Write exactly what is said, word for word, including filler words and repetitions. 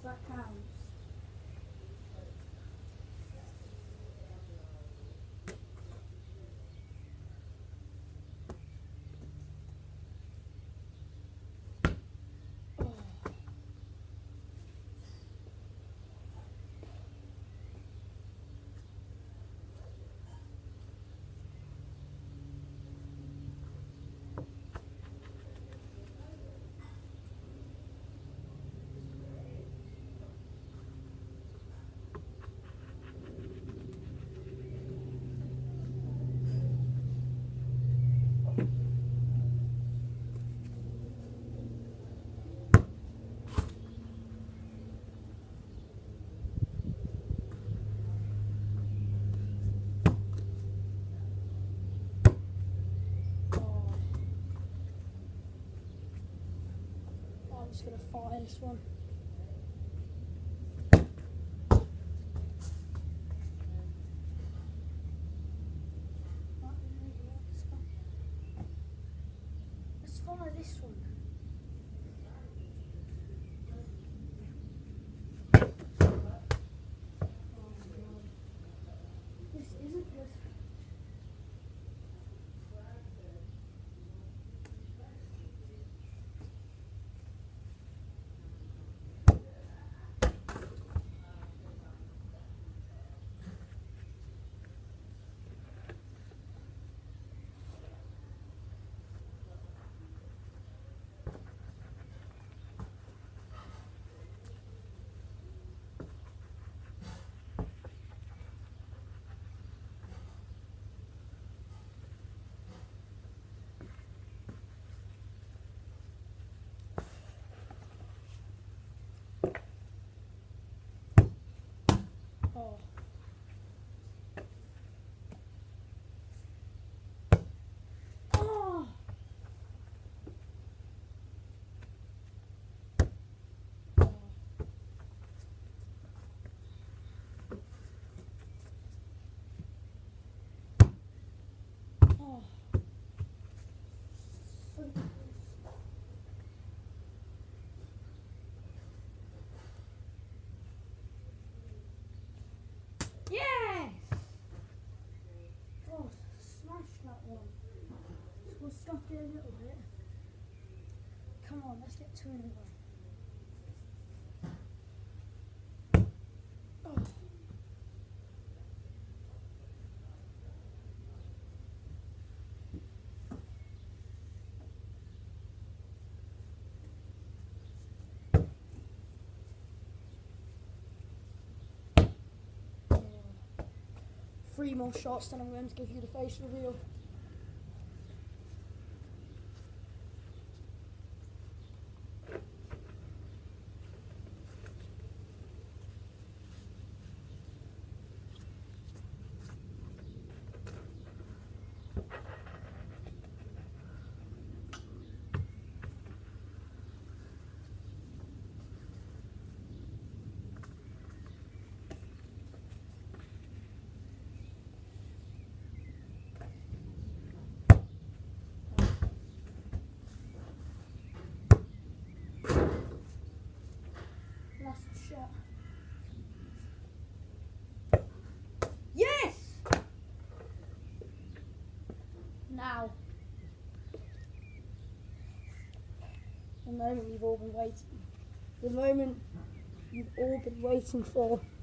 that counts. I'm just going to fire this one. Let's fire this one. Oh God. This isn't good. Oh. Oh. Oh. Yes! Oh, smash that one. We'll stop it a little bit. Come on, let's get two in a row. Oh. Three more shots, then I'm going to give you the face reveal. Last shot. Yes! Now. The moment you've all been waiting. The moment you've all been waiting for.